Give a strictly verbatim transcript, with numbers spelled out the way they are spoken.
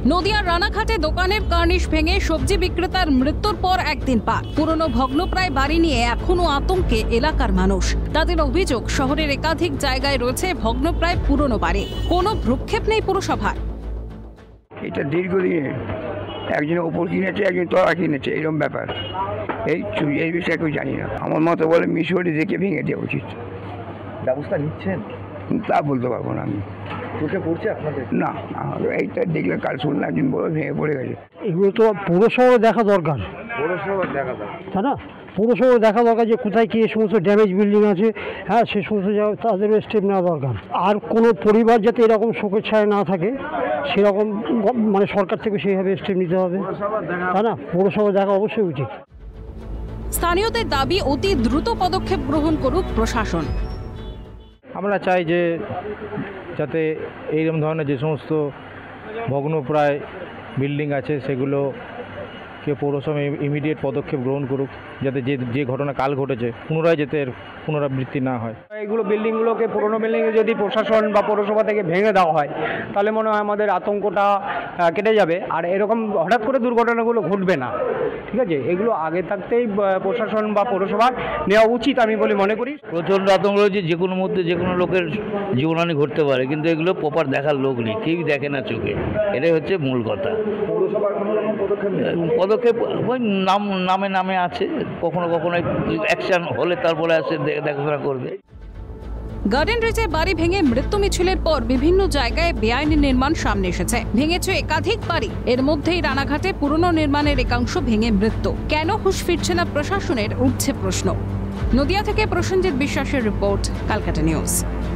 নদিয়ার রানাঘাটে দোকানের কার্নিশ ভেঙে সবজি বিক্রেতার মৃত্যুর পর একদিন পার। পুরনো ভগ্নপ্রায় বাড়ি নিয়ে এখনো আতঙ্কে এলাকার মানুষ। তাদের অভিযোগ, শহরের একাধিক জায়গায় রয়েছে ভগ্নপ্রায় পুরনো বাড়ি, কোনো ভ্রুক্ষেপ নেই পুরসভার। এটা দীর্ঘদিনের, একজন ওপর কিনেছে, একজন তলা কিনেছে, এরকম ব্যাপার। এই এই বিষয়ে কেউ জানি না। আমার মতো বলে মিশরি দেখে ভেঙে দেওয়া উচিত। ব্যবস্থা নিচ্ছেন তা বলতে পারবো না আমি। চোখে পড়ছে আপনাদের? না, এইটা দেখলে কাল শুনলাম একজন বড় ভেঙে পড়ে গেছে। এগুলো তো পৌরসভা দেখা দরকার, পৌরসভা দেখা দরকার, তাই না? পৌরসভা দেখা দরকার যে কোথায় কি সমস্ত ড্যামেজ বিল্ডিং আছে, হ্যাঁ সে সমস্ত জায়গায় তাদেরও স্টেপ নেওয়া দরকার। আর কোনো পরিবার যাতে এরকম শোকের ছায়া না থাকে সেরকম মানে সরকার থেকে সেইভাবে স্টেপ নিতে হবে, তাই না? পৌরসভা দেখা অবশ্যই উচিত। স্থানীয়দের দাবি, অতি দ্রুত পদক্ষেপ গ্রহণ করুক প্রশাসন। আমরা চাই যে যাতে এইরকম ধরনের যে সমস্ত ভগ্নপ্রায় বিল্ডিং আছে সেগুলো কে পৌরসভা ইমিডিয়েট পদক্ষেপ গ্রহণ করুক, যাতে যে যে ঘটনা কাল ঘটেছে পুনরায় যাতে এর পুনরাবৃত্তি না হয়। এগুলো বিল্ডিংগুলোকে, পুরনো বিল্ডিংয়ে যদি প্রশাসন বা পৌরসভা থেকে ভেঙে দেওয়া হয় তাহলে মনে হয় আমাদের আতঙ্কটা কেটে যাবে, আর এরকম হঠাৎ করে দুর্ঘটনাগুলো ঘটবে না। ঠিক আছে, এগুলো আগে থাকতেই প্রশাসন বা পৌরসভার নেওয়া উচিত আমি বলে মনে করি। প্রচণ্ড আতঙ্ক রয়েছে, যে কোনো মুহূর্তে যে কোনো লোকের জীবনহানি ঘটতে পারে, কিন্তু এগুলো প্রপার দেখার লোক নেই, কেউই দেখে না চোখে। এটাই হচ্ছে মূল কথা। পৌরসভার কোনো রকম পদক্ষেপ নেই? পদক্ষেপ ওই নাম নামে নামে আছে, কখনো কখনো অ্যাকশন হলে তারপরে আসে দেখাশোনা করবে। গার্ডেন রিজে বাড়ি ভেঙে মৃত্যু মিছিলের পর বিভিন্ন জায়গায় বেআইনি নির্মাণ সামনে এসেছে। ভেঙেছে একাধিক বাড়ি, এর মধ্যেই রানাঘাটে পুরনো নির্মাণের একাংশ ভেঙে মৃত্যু। কেন হুঁশ ফিরছে না প্রশাসনের, উঠছে প্রশ্ন। নদিয়া থেকে প্রসেনজিৎ বিশ্বাসের রিপোর্ট, ক্যালকাটা নিউজ।